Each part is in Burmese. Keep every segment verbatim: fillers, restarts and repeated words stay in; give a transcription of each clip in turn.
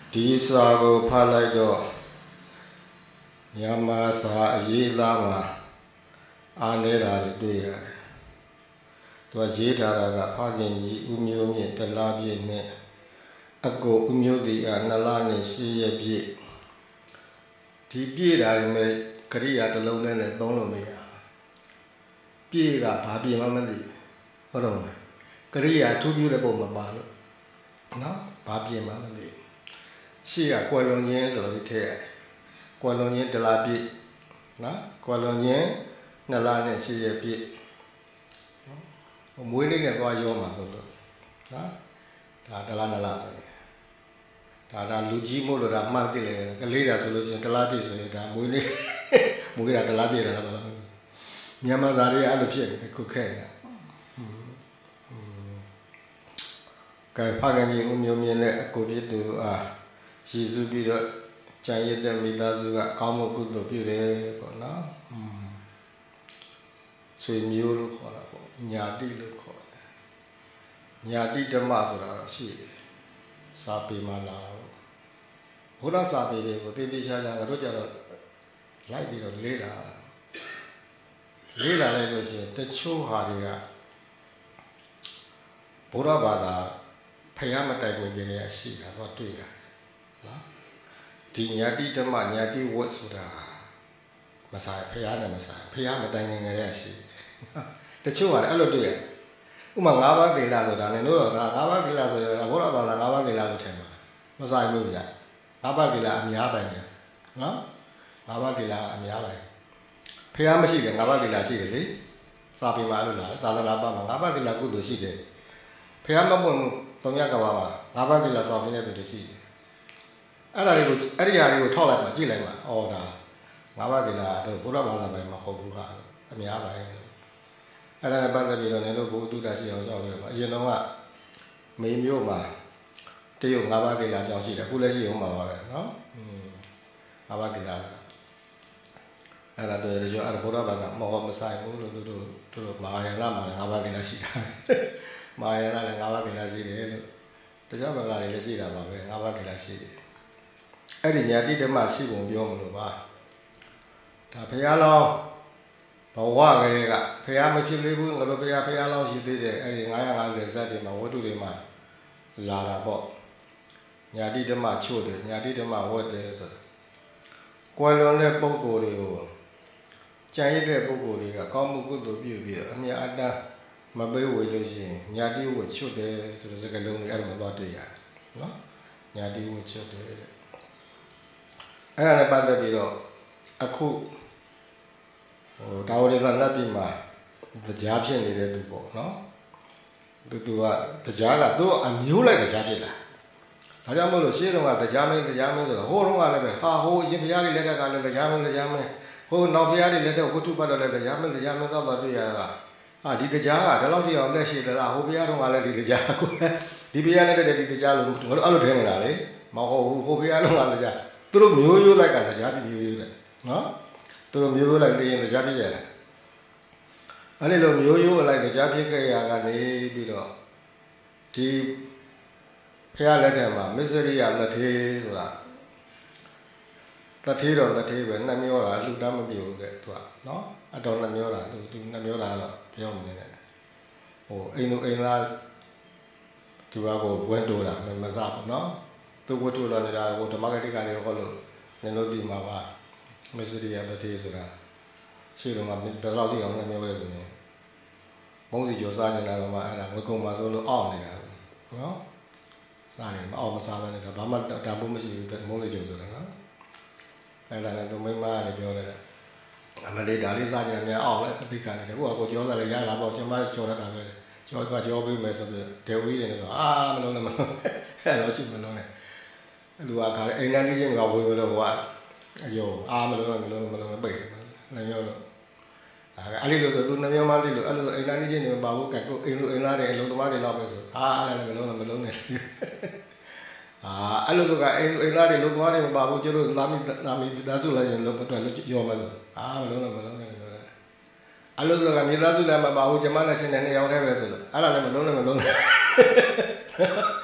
ဒီစာကိုဖတ်လိုက်တော့မြန်မာစာအရေးသားမှာအားနည်းတာတွေတွေ့ရတယ်။သူကရေးထားတာကဖခင်ကြီးဦးမျိုးမြင့်တလားပြည့်နဲ့အကိုဦးမျိုးတီကနှစ်လနဲ့ရှစ်ရက်ပြည့်ဒီပြည့်တာတွေမဲ့ကရိယာတစ်လုံးနဲ့သုံးလို့မရပြည့်ကဘာပြည့်မှမသိဟုတ်တော့ကရိယာထူးပြတဲ့ပုံမပါလို့နော်ဘာပြည့်မှမသိရှေ့ကကွယ်လွန်ခြင်းဆိုတော့ဒီထည့်ကွယ်လွန်ခြင်းတလားပြည့်နော်ကွယ်လွန်ခြင်းနှစ်လနဲ့ရှစ်ရက်ပြည့်မွေးနေ့နဲ့သွားရောမှာဆိုလို့နော်ဒါတလားနှစ်လဆိုရင်ဒါဒါလူကြီးမို့လို့ဒါမှတ်သိလေကလေးတာဆိုလို့ရှိရင်တလားပြည့်ဆိုရင်ဒါမွေးနေ့မွေးတာတလားပြည့်တယ်လားမလားမြန်မာစာတွေအဲ့လိုဖြစ်နေခုခဲနေတာကဲဖခင်ကြီးဦးမျိုးမြင့်နဲ့အကိုပြည့်သူအားရည်စူးပြီးတော့ကြံရတဲ့မိသားစုကကောင်းမှုကုသိုလ်ပြုတယ်ပေါ့နော်ဆွေမျိုးလို့ခေါ်တာပေါ့ညာတိလို့ခေါ်တယ်ညာတိဓမ္မဆိုတာတော့ရှိတယ်စာပေမှာလာတော့ဘုရားစာပေတွေကိုတည်တည်ချာချာတို့ကြတော့လိုက်ပြီးတော့လေးတာလေးလာလိုက်လို့ရှိရင်တချို့ဟာတွေကဘုရားဘာသာဖျားမတိုင်ဝင်ကြရရှိတာတော့တွေ့ရတယ်နော်ဒီညာတိဓမ္မညာတိဝတ်ဆိုတာမဆိုင်ဖျားနဲ့မဆိုင်ဖျားမတိုင်ဝင်ကြရရှိတချို့ကလည်းအဲ့လိုတွေ့ရတယ်ဥမာ၅ပါးသီလဆိုတာလည်းတို့တော့၅ပါးသီလဆိုရင်ဘုရားဘာသာ၅ပါးသီလလို့ထင်ပါမဆိုင်ဘူးဗျ၅ပါးသီလအများပိုင်တယ်နော်၅ပါးသီလအများပိုင်ဖျားမရှိတယ်၅ပါးသီလရှိတယ်လေစာပေမှာလို့လားသာသနာ့ဘက်မှာ၅ပါးသီလကုသိုလ်ရှိတယ်ဖျားမပွင့်ဘူးသုံးရကဘာမှာ၅ပါးသီလဆောင်နေတဲ့သူတွေရှိတယ်အဲ့ဒါတွေကိုအဲ့ဒီဟာတွေကိုထောက်လိုက်မှကြည့်လိုက်မှအော်ဒါ၅ပါးသီလတော့ဘုရားဘာသာပဲမဟုတ်ဘူးဟာအများပိုင်အဲ့ဒါနဲ့ပတ်သက်ပြီးတော့လည်းတို့ဘုဒ္ဓတာရှိအောင်ကြောက်ရပါအရင်တော့ကမေမျိုးမှာတရုတ်၅ပါးသီလကြောင်းရှိတယ်အခုလည်းရှိအောင်ပါပါပဲနော်၅ပါးသီလအဲ့ဒါတွေရောအဲ့ဒါဘုရားဘာသာမဟုတ်မဆိုင်ဘူးလို့တို့တို့တို့မဟာယာနမှာလည်း၅ပါးသီလရှိတာမဟာယာနလည်း၅ပါးသီလရှိတယ်လို့တခြားဘာသာတွေလည်းရှိတာပါပဲ၅ပါးသီလရှိတယ်အဲ့ဒီညာတိဓမ္မရှိပုံပြောမလို့ပါဒါဘုရားလောင်းဘဝကလေးကဖះမဖြစ်သေးဘူးငါတို့ဖះဖះလောင်းရှိသေးတယ်အဲ့ဒီ၅၅၀ဇက်တွေမှာဝတ္ထုတွေမှာလာတာပေါ့ညာတိဓမ္မချို့တယ်ညာတိဓမ္မဝတ်တယ်ဆိုတော့ကွယ်လွန်တဲ့ပုဂ္ဂိုလ်တွေကိုကြံရတဲ့ပုဂ္ဂိုလ်တွေကကောင်းမှုကုသိုလ်ပြုပြီးအမြတ်အတန်းမပေးဝေလို့ရှိရင်ညာတိဝတ်ချို့တယ်ဆိုတဲ့စကားလုံးတွေအဲ့ဒါမှသွားတွေ့ရတယ်နော်ညာတိဝတ်ချို့တယ်အဲ့ဒါနဲ့ပတ်သက်ပြီးတော့အခုဟိုဒါဝရကလက်ပြီးမှာတရားဖြစ်နေတဲ့သူပေါ့နော်သူသူကတရားကသူအမျိုးလိုက်တရားဖြစ်လာဒါကြောင့်မို့လို့ရှင်းတော့ကတရားမင်းတရားမင်းဆိုတော့ဟိုတုန်းကလည်းပဲဟာဟိုအရှင်ဘုရားကြီးလက်ကကလည်းတရားမင်းတရားမင်းဟိုနောက်ဘုရားကြီးလက်တော့ဝတ္ထုပတ်တော့လည်းတရားမင်းတရားမင်းတော့တွေ့ရတာဟာဒီတရားကဒီလောက်ပြအောင်လက်ရှိသလားဟိုဘုရားတုန်းကလည်းဒီတရားကိုဒီဘုရားလက်တဲ့ဒီတရားလို့ငါတို့အဲ့လိုထင်နေတာလေမဟုတ်ဘူးဟိုဘုရားတုန်းကလည်းတရားသူတို့မျိုးရိုးလိုက်ကတရားပြမျိုးရိုးလိုက်နော်သူတို့မျိုးရိုးလိုက်သိရင်တရားပြရတယ်အဲ့ဒီလိုမျိုးရိုးလိုက်တရားပြခဲ့ရကနေပြီးတော့ဒီဖះလက်ထက်မှာမစ္စရိယလက်သေးဆိုတာလက်သေးတော့လက်သေးပဲနှမျောတာလူတမ်းမပြေဘူးတဲ့သူကနော်အတော်နှမျောတာသူသူနှမျောတာတော့ပြောမနေနဲ့ဟိုအိမ်သူအိမ်သားသူကကိုဝဲတိုးတာမစားဘူးနော်သူဝဲတိုးလာနေတာဟိုဓမ္မဂတိကလေးဟောလို့နင်တို့ဒီမှာပါမစ္စရိယလက်သေးဆိုတာရှိတော့မှဘယ်တော့ကြည့်အောင်နှမျောလဲဆိုရင်မုံစီကျော်စားနေတာတော့မှအဲ့ဒါဝေကုံမှာဆိုလို့အောင့်နေတာနော်စားနေမအောင်မစားဘဲနေတာဘာမှတန်ဖို့မရှိဘူးမုံစီကျော်ဆိုတာနော်အဲ့ဒါနဲ့သူမိမကနေပြောတယ်အမလေးဒါလေးစားကြတယ်များအောင်လဲအသိခံတယ်ကိုကကိုကျော်စားလည်းရလာပေါ့ကျွန်မကျော်ရတာပဲကျော်ကကျော်ပေးမယ်ဆိုပြီးဒေဝီတွေတော့အာမလုံးနဲ့မလုံးအဲ့တော့ချစ်မလုံးနဲ့လူကခါအိမ်ကနေချင်းကဝေလို့ဟိုကအယောအာမလုံးနဲ့မလုံးမလုံးပိတ်နေရောလို့အဲ့ဒီလိုဆိုသူနှမျိုးမှန်းသိလို့အဲ့လိုအိမ်သားနေချင်းနေမပါဘူးကဲကိုအိမ်လူအိမ်သားတွေအလုံးသမားတွေလောက်ပဲဆိုအာအဲ့လည်းမလုံးနဲ့မလုံးနဲ့အာအဲ့လိုဆိုကအိမ်လူအိမ်သားတွေလုံးသမားတွေမပါဘူးကျတို့လာမီလာမီဒါဆိုလည်းရင်လုံးပတ်တယ်ရောမယ်လို့အာမလုံးနဲ့မလုံးနဲ့ပြောတယ်အဲ့လိုဆိုကမြေသားစုလည်းမပါဘူးကျမနဲ့ရှင်နဲ့နှစ်ယောက်တည်းပဲဆိုလို့အဲ့ဒါလည်းမလုံးနဲ့မလုံးနဲ့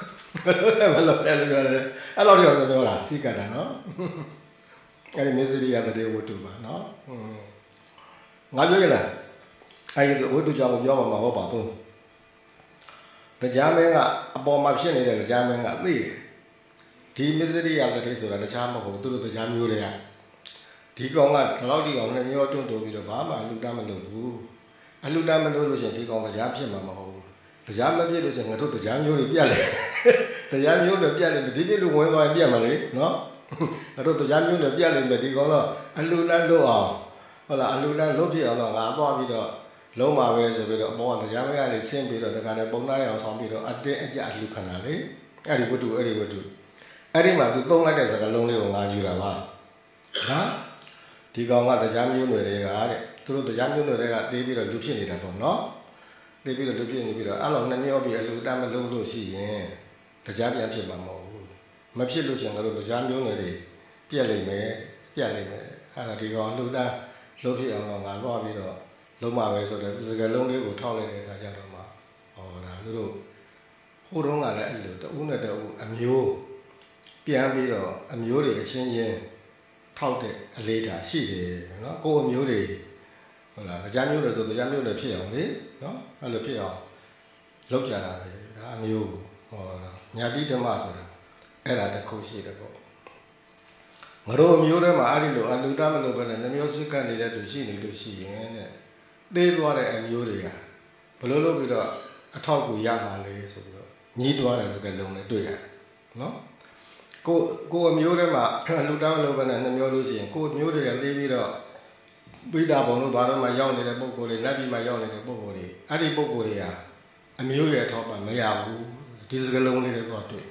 မလုပ်တယ်လို့ပြောတယ်အဲ့လိုတော့ပြောတာစိတ်ကတာနော်အဲ့ဒီမစ္စရိယတည်းဝတ္ထုပါနော်ငါပြောရလားအဲ့ဒီဝတ္ထုကြောင့်ပြောမှာမဟုတ်ပါဘူးတရားမင်းကအပေါ်မှာဖြစ်နေတဲ့တရားမင်းကသိတယ်ဒီမစ္စရိယတည်းဆိုတာတခြားမဟုတ်ဘူးသူတို့တရားမျိုးတွေကဒီကောင်ကဒီလောက်ဒီကောင်နဲ့မျောတွန့်တိုးပြီးတော့ဘာမှအလူတမ်းမလုပ်ဘူးအလူတမ်းမလုပ်လို့ရှိရင်ဒီကောင်တရားဖြစ်မှာမဟုတ်ဘူးတရားမဖြစ်လို့ရှိရင်ငါတို့တရားမျိုးတွေပြတ်လေတရားမျိုးတွေပြတ်လေဒီပြည့်လူဝင်သွားရင်ပြတ်မှာလေနော်ငါတို့တရားမျိုးတွေပြတ်လေမယ်ဒီကောင်တော့အလူတမ်းလုပ်အောင်ဟုတ်လားအလူတမ်းလုပ်ဖြစ်အောင်တော့ငါသွားပြီးတော့လုံးပါပဲဆိုပြီးတော့အပေါ်ကတရားမရနေဆင်းပြီးတော့ဒီကနေ့ပုံသားရအောင်ဆောင်ပြီးတော့အတင်းအကျအလူခဏလေအဲ့ဒီဝတ္ထုအဲ့ဒီဝတ္ထုအဲ့ဒီမှာသူသုံးလိုက်တဲ့စကားလုံးလေးကိုငါယူတာပါနော်ဒီကောင်ကတရားမျိုးတွေတွေကတဲ့သူတို့တရားမျိုးတွေကတေးပြီးတော့လူဖြစ်နေတာပေါ့နော်တေးပြီးတော့လူဖြစ်နေပြီးတော့အဲ့လိုနှစ်မျိုးပြီးအလူတမ်းမလုံးလို့ရှိရင်တရားပြန်ဖြစ်မှာမဟုတ်ဘူးမဖြစ်လို့ရှိရင်တို့တရားမျိုးတွေပြက်လိမ့်မယ်ပြက်လိမ့်မယ်အဲ့ဒါဒီကောင်လူတမ်းလုံးဖြစ်အောင်တော့ငါသွားပြီးတော့လုံးမပဲဆိုတော့စကားလုံးလေးကိုထောက်လိုက်တဲ့အခါကျတော့မှဟောဒါသူတို့ဟိုတုန်းကလည်းအဲ့လိုတဦးနဲ့တဦးအမျိုးပြန်ပြီးတော့အမျိုးတွေအချင်းချင်းထောက်တဲ့အလေးဓာရှိတယ်နော်ကိုယ်အမျိုးတွေဟုတ်လားတရားမျိုးတွေဆိုတရားမျိုးတွေဖြစ်အောင်လေနော်အဲ့လိုဖြစ်အောင်လုပ်ကြတာပဲဒါအမျိုးဟောတာညာတိဓမ္မဆိုတာအဲ့ဒါတစ်ခုရှိတယ်ပေါ့ငါတို့အမျိုးတွေမှာအဲ့ဒီလိုအလူတမလို့ပဲနဲ့နှမျိုးစုကတ်နေတဲ့သူရှိနေလို့ရှိရင်တဲ့သေးသွားတဲ့အမျိုးတွေကဘယ်လိုလုပ်ပြီးတော့အထောက်ကူရမှာလဲဆိုပြီးတော့ညီးတွားတဲ့စကားလုံးနဲ့တွေ့ရတယ်နော်ကိုကိုအမျိုးတွေမှာလူတောင်းလို့ပဲနဲ့နှမျိုးလို့ရှိရင်ကိုမျိုးတွေကသေးပြီးတော့ပိဋကဘုံလို့ဘာလို့မှရောက်နေတဲ့ပုံကိုယ်တွေလက်ပြီးမှရောက်နေတဲ့ပုံကိုယ်တွေအဲ့ဒီပုံကိုယ်တွေဟာအမျိုးရဲ့ထောက်ပံ့မရဘူးဒီစကလုံးလေးတွေတော့တွေ့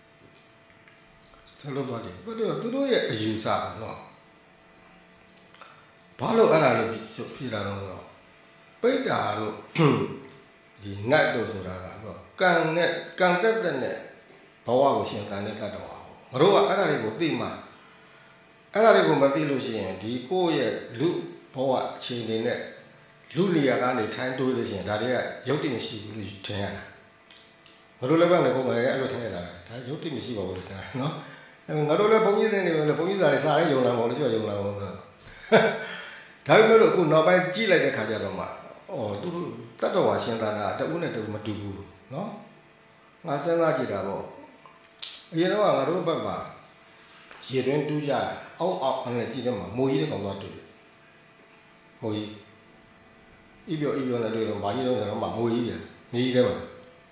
ဆက်လို့တော့တယ်ဘယ်လိုသူတို့ရဲ့အယူဆပါနော်ဘာလို့အဲ့ဒါလို့ဖြစ်လာတော့ဆိုတော့ပိဋကတို့ဒီနတ်တို့ဆိုတာကတော့ကံနဲ့ကံတက်တဲ့နဲ့ဘဝကိုရှင်သန်တဲ့တတ်တော်ငါတို့ကအဲ့ဒါတွေကိုသိမှအဲ့ဒါတွေကိုမသိလို့ရှိရင်ဒီကိုယ့်ရဲ့လူဘဝအခြေအနေနဲ့လူနေရာကနေထိုင်းတွေးလို့ရှိရင်ဒါတွေကရုပ်တည်မရှိဘူးလို့ထင်ရတာငါတို့လည်းပဲလည်းကိုယ်ကအဲ့လိုထင်ရတာဒါရုပ်တည်မရှိပါဘူးလို့ထင်တာနော်ငါတို့လည်းဘုန်းကြီးတွေနေပဲဘုန်းကြီးစာတွေစာရေးယုံလာပါလို့ပြောယုံလာပါလို့ဒါပေမဲ့လို့အခုနောက်ပိုင်းကြည့်လိုက်တဲ့ခါကျတော့မှအော်သူတို့တတ်တော်ဝါရှင်သန်တာတဦးနဲ့တဦးမတူဘူးနော်ငါစဉ်းစားကြည့်တာပေါ့အရင်တော့ငါတို့ဘက်မှာရေတွင်းတူးကြအောက်အောက်နဲ့ကြည့်တယ်မှာမိုးကြီးတဲ့ကောင်တော့တွေ့မိုးကြီးဤပြောဤပြောနဲ့တွေ့တော့ဘာကြီးတော့တော့မှမိုးကြီးပြန်မြေကြီးထဲမှာ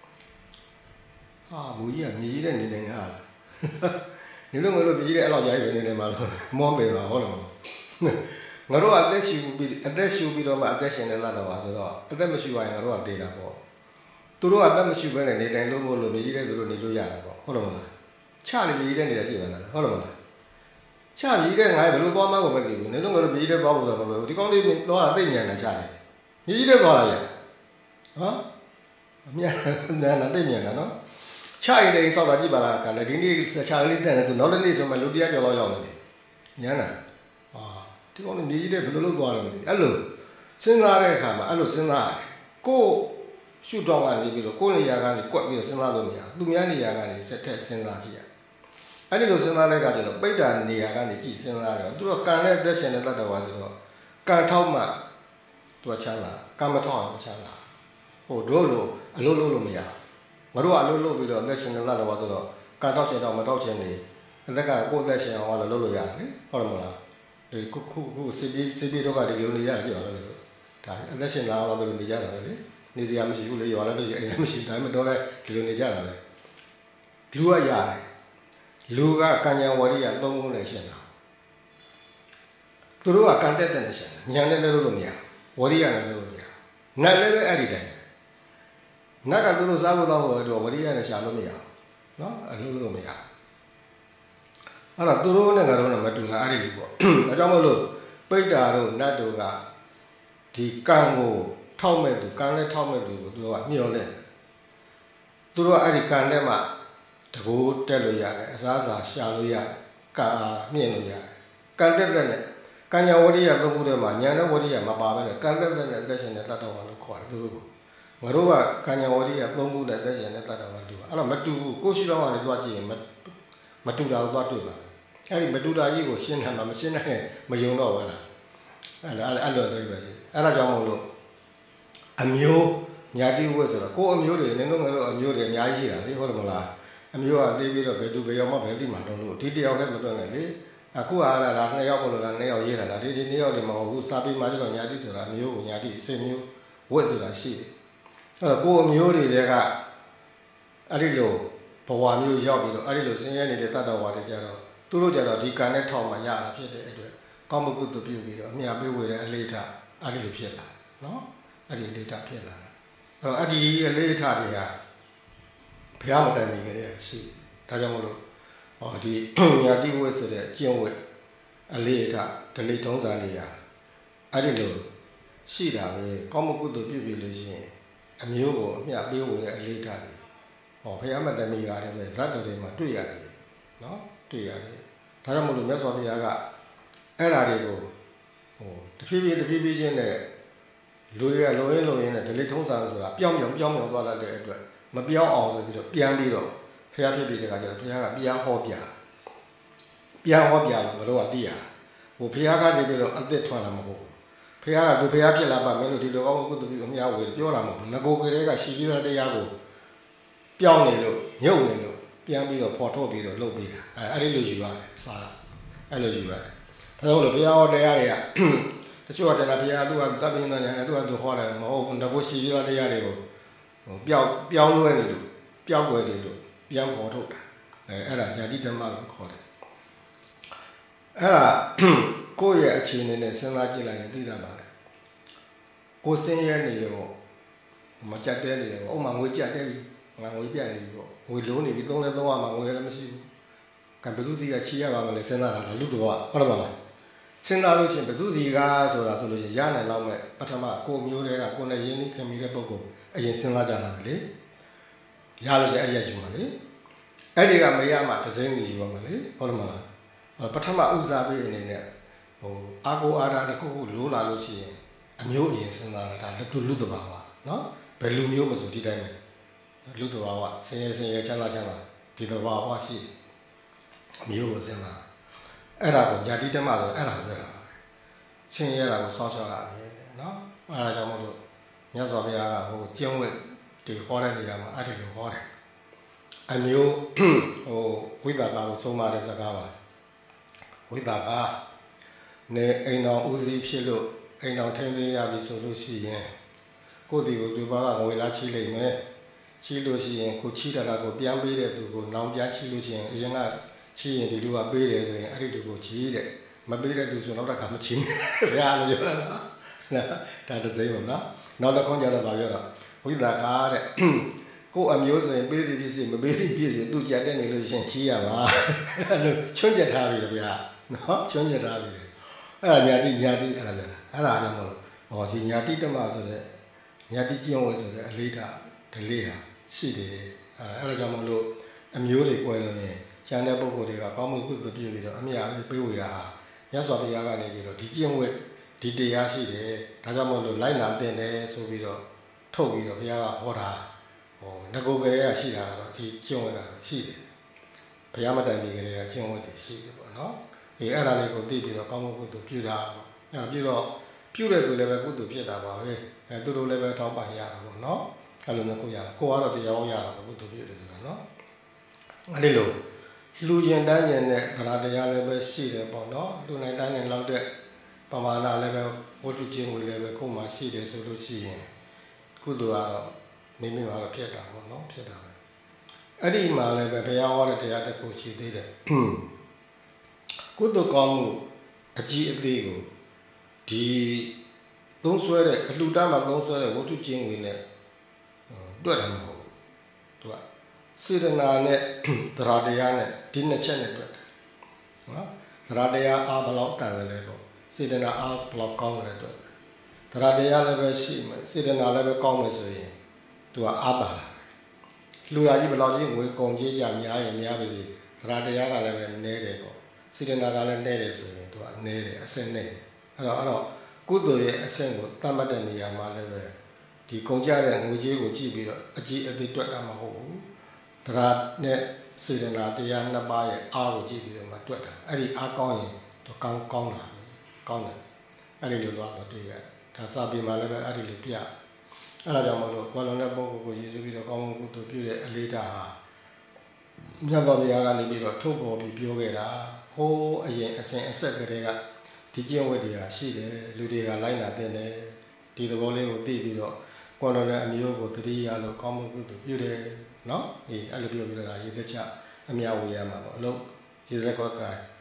ဟာမိုးကြီးကမြေကြီးတဲ့နေနေငါနေလို့ငါတို့မြေကြီးတဲ့အဲ့လောက်ရိုက်ပဲနေနေမှာလို့မောမယ်ပါဟုတ်လားငါတို့အသက်ရှူပြီးအသက်ရှူပြီးတော့မှအသက်ရှင်နေလာတော့ပါဆိုတော့အသက်မရှူရင်ငါတို့ကတေးတာပေါ့သူတို့ကအသက်မရှူဘဲနဲ့နေတိုင်းလို့မို့လို့မြေကြီးတဲ့သူတို့နေလို့ရတာပေါ့ဟုတ်တယ်မလားချနေမြေကြီးတဲ့နေတဲ့ကြည့်ပါလားဟုတ်တယ်မလားချမြေကြီးတဲ့ငါဘယ်လိုသွားမှကိုမသိဘူးနေလို့ငါတို့မြေကြီးတဲ့သွားဖို့ဆိုတော့မလို့ဒီကောင်းလေးသွားတာသိဉာဏ်နဲ့ချတယ်မြေကြီးတဲ့သွားလာရဲ့ဟမ်အမြဲတမ်းသိဉာဏ်နဲ့နော်ချရင်တိန်စောက်တာကြည့်ပါလားကလည်းဒီနေ့ချာကလေးတက်နေဆိုနောက်တစ်နေ့ဆိုမှလူတရားကျော်တော့ရောက်နေတယ်ဉာဏ်နဲ့ဟာဒီကောင်းလေးမြေကြီးတဲ့ဘယ်လိုလုပ်သွားလဲမသိအဲ့လိုစဉ်းစားတဲ့အခါမှာအဲ့လိုစဉ်းစားကိုရှုထောင့်ကနေပြီးတော့ကိုယ်နေရာကနေကွက်ပြီးတော့စဉ်းစားလို့မရဘူးသူများနေရာကနေဆက်ထက်စဉ်းစားကြည့်ရအဲ့ဒီလိုစဉ်းစားတဲ့အခါကျတော့ပိဋကနေရာကနေကြည့်စဉ်းစားတယ်သူတို့ကံနဲ့အသက်ရှင်တဲ့တတ်တော်ပါဆိုတော့ကံထောက်မှသူကချမ်းသာကံမထောက်အောင်ချမ်းသာဟိုတို့လိုအလုပ်လုပ်လို့မရငါတို့ကအလုပ်လုပ်ပြီးတော့အသက်ရှင်တဲ့တတ်တော်ပါဆိုတော့ကံထောက်ချင်တော့မထောက်ချင်နေအသက်ကကိုယ်အသက်ရှင်အောင်လည်းလုပ်လို့ရတယ်လေဟုတ်တယ်မလားဒီခုခုခုစီပီစီပီတို့ကဒီလိုနေရကြည့်ပါလားလို့ဒါအသက်ရှင်လာအောင်လို့နေကြတာပဲလေနေစရာမရှိဘူးလေရွာလည်းတော့အိမ်လည်းမရှိဒါပေမဲ့တော့လည်းဒီလိုနေကြတာပဲလူကရတယ်လူကကံဉာဏ်ဝရိယသုံးခုနဲ့ရှင်တာသူတို့ကကံတက်တဲ့နဲ့ရှင်ဉာဏ်နဲ့လည်းလို့မရဝရိယနဲ့လည်းလို့မရနတ်လည်းပဲအဲ့ဒီတိုင်းနတ်ကသူတို့စားဖို့တော့တော့ဝရိယနဲ့ရှာလို့မရဘူးနော်အလုပ်လို့မရအဲ့တော့သူတို့နဲ့ငါတို့နဲ့မတူတာအဲ့ဒီလိုပေါ့ဒါကြောင့်မို့လို့ပိဋကတို့နတ်တို့ကဒီကံကိုထောက်မဲ့သူကံနဲ့ထောက်မဲ့သူကိုသူတို့ကမျောလဲသူတို့ကအဲ့ဒီကံနဲ့မှတကိုးတက်လို့ရတယ်အစားအစာရှာလို့ရတယ်ကံအားမြင့်လို့ရတယ်ကံတက်တဲ့နဲ့ကံညာဝရိယသုံးခုထဲမှာညာနဲ့ဝရိယမပါဘဲနဲ့ကံတက်တဲ့နဲ့အသက်ရှင်တဲ့တတ်တော်ပါလို့ခေါ်တယ်သူတို့က Maruva Kanyawaria, Bongu, that there's another one do. I don't Matu, go sit down and watch him, Matuda, what do. I think Matuda, you go, Shin Ham, Machine, Majuno, and I don't know. And I don't know. A mule, Yadi was a co mule, and no a mule, and Yaya, the Hormola. A mule, and David of Bedu Bayama, I don't know. Did you ever done a Akua, and Nail, and Nail, and I didn't know the Mo, Sabi Majo, Yadi to a mule, Yadi, same mule. What did I see? Go mule, they got a little Pawa Mu Yabi, a little singing in the Tata Water Jaro. Turu Jaro, the Canet Tom, my yard, come good to beauty, me a bit with a later, a little pieta. No? I didn't later pieta. I did later, yeah. Piano timing, see. Tajamolo, or the Yadi was the Jinway, a later, the late on Zania. I didn't know. See that way, come good to beauty. A mule, me a bill with a later. Or Piama Damiga, Saturday, my two yard. No? Two yard. Tajamolo, that's what we got. And I go. Oh, the people, the people in there. Luria, Loin, Loin, the little sons, Piam, Yum, Yum, what are they? Mabia also, Piamiro, Fair Pipi, Pia, Pia Hobia. Pia Hobia, Loa Dia. Who Piaga de Vilo at the Tonamo. Pia, the Pia Laba, Melody, the all good to be with Piolamo, Nago, she did a Yago. Pianilo, Yonilo, Piamilo, Portobio, Lobia. I lose you, Sarah. I lose you. I don't know the area. The short and Apia do a dubbing and do a do horror, open the Wushi Villa de Yarego. Piao Luenilu, Piao Guedilu, Piao Porto, Ella Yadita Mal called it. Ella Goya Chin in the Senagila and Didabag. Go sing Yanio, Machadeli, oh, Manguja, Manguja, we don't even know the one where I'm seeing. Campeduti Chia, Senna, Ludua, Parama. Senda Lucin, Pedudiga, so that Lucian and Lame, Patama, Go Mura, Gona Yeni, Camila Bogo, against Senajana, Yalas Ayajumali, Ediga Mayama, the same as you Mali, Parama, or Patama Uzabi in there, or Ago Ada, the Cool, Lula Lucian, and you in Senna, to Ludovawa, no? Pelumio was with the Ludovawa, saying Chala Chana, Tidovawa, she. Mew was in that. Era Yadita Mother, Era Vera. Sing Yella was social. No? I don't know. Yazovia, who Jim the Horror, the Yama, I didn't know. I knew, oh, with that I was so mad as a gava. With that, ah, ne ain't no Uzi Pilo, ain't no ten day Abiso. Go to Dubaga, we like Chile, me. Chilusi and Cuchita, go beyond to go now, Yachilusi and Yana. She and the do a baby, I did go cheat it. My baby does not come chin. That is the same, no? Not the conjure of Viola. With that card, go amuse and baby busy, my baby busy, do get any illusion, Chia. Change it, have you? No, change it, have you? I didn't yadi another. I don't know. Or the Yadi Damaso, Yadi was a later, the later, city, Alajamolo, a mule well. China Bogo, come good to be with Amia, Bewira, Yasobiaga, teaching with Didi Yashi, Tajamono, line up then, so we told of Yaga Hora, or Nagogarea Shida, teaching with a seed. Payama Damiga, teaching with the seed, no? The Aralico did come good to Pura, Pura, Pura will never go to Pieta, and do never talk by Yara, no? I don't know, go out of the Yara, good to Pura, no? A little. Lucian Daniel, Radaya level seed upon no, do not dine and loud Pamana level, what to change with level Coma seed as to see. Could do out, maybe out of Pieta, no Pieta. Adima level pay out the other coach did it. Could do come a G of Digo. The don't swear it, Ludama don't swear what to change with it. Do it. Sidana the Radiana didn't change it. Radia are blocked at the level. Sidana are blocked on the Radia level shim, Sidana level commerce to a Abba. Luraji lodging will come Jamia and Yabi, Radia level nere, Sidana Galan nere to a nere, a send nere. Good do ye a single, Tamadania level. ဒီကုန်ကြတဲ့ငွေကြေးကိုကြည့်ပြီးတော့အကြည့်အသေးတွက်တာမဟုတ်ဘူးတရားနဲ့စေတနာတရားနှစ်ပါးရဲ့အားကိုကြည့်ပြီးတော့မှတွက်တာအဲ့ဒီအားကောင်းရင်တော့ကောင်းကောင်းလာပြီကောင်းတယ်အဲ့ဒီလိုတော့မတွေ့ရဒါစာပေမှာလည်းပဲအဲ့ဒီလိုပြအဲ့ဒါကြောင့်မလို့ဘောလုံးတဲ့ပုဂ္ဂိုလ်ကိုရည်စူးပြီးတော့ကောင်းကောင်းကုသိုလ်ပြုတဲ့အလေးထားဟာမြတ်စွာဘုရားကနေပြီးတော့ထုတ်ပေါ်ပြီးပြောခဲ့တာဟိုးအရင်အစဉ်အဆက်ကလေးကဒီကျင့်ဝတ်တွေကရှိတယ်လူတွေကလိုက်လာတဲ့တယ်ဒီသဘောလေးကိုသိပြီးတော့ကောလုံးတဲ့အမျိုးကိုတတိယလို့ကောင်းမှုကုသိုလ်ပြုတယ်နော်အေးအဲ့လိုပြောပြီးတော့ဒါရေသက်ချအမြဝေရမှာပေါ့အလုံးရေစက်ကွက်က